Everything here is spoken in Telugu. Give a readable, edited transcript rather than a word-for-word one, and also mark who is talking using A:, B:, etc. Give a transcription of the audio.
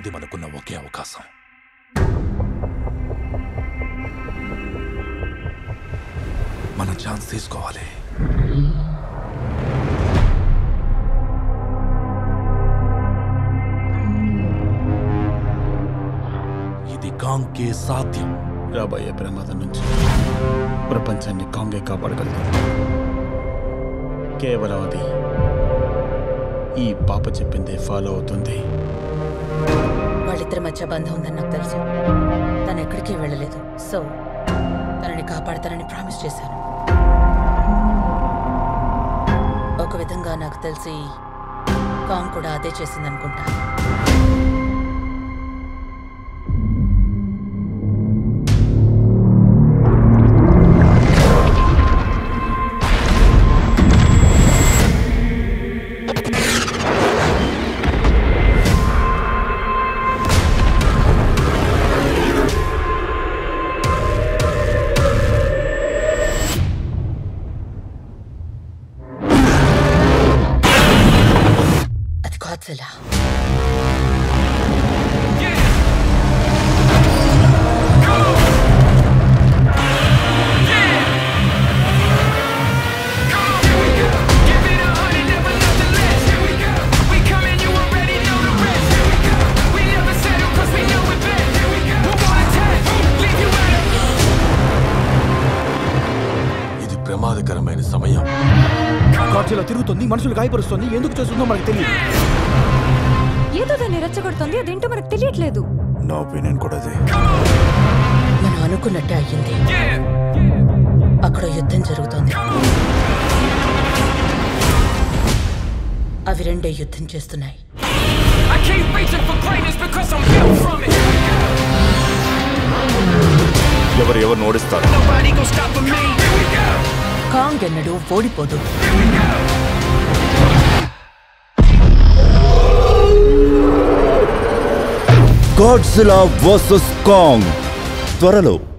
A: ఇది మనకున్న ఒకే అవకాశం. మనం ఛాన్స్ తీసుకోవాలి. ఇది కాంగ్కే సాధ్యం.
B: రాబోయే ప్రమాదం నుంచి ప్రపంచాన్ని కాంగే కాపాడగలదు. కేవలం అది ఈ పాప చెప్పిందే ఫాలో అవుతుంది.
C: వాళ్ళిద్దరి మధ్య బంధం ఉందని నాకు తెలుసు. తను ఎక్కడికి వెళ్ళలేదు. సో తనని కాపాడతానని ప్రామిస్ చేశాను. ఒక విధంగా నాకు తెలిసి కాంగ్ కూడా అదే చేసిందనుకుంటా. Godzilla.
A: ఇది ప్రమాదకరమైన సమయం.
B: గాడ్జిల్లా తిరుగుతుంది, మనుషులు గాయపరుస్తుంది. ఎందుకు చేస్తుందో మనకు తెలియదు.
D: ఏదో దాన్ని రెచ్చగొడుతుంది, అదేంటో మనకు తెలియట్లేదు.
B: నా ఒపీనియన్ కూడా అదే.
C: మనం అనుకున్నట్టే అయ్యింది. అక్కడ యుద్ధం జరుగుతోంది. అవి రెండే యుద్ధం చేస్తున్నాయి.
B: ఎవరిని ఓడిస్తారు?
C: కాంగ్ ఎన్నడూ ఓడిపోదు.
E: Godzilla vs. Kong త్వరలో.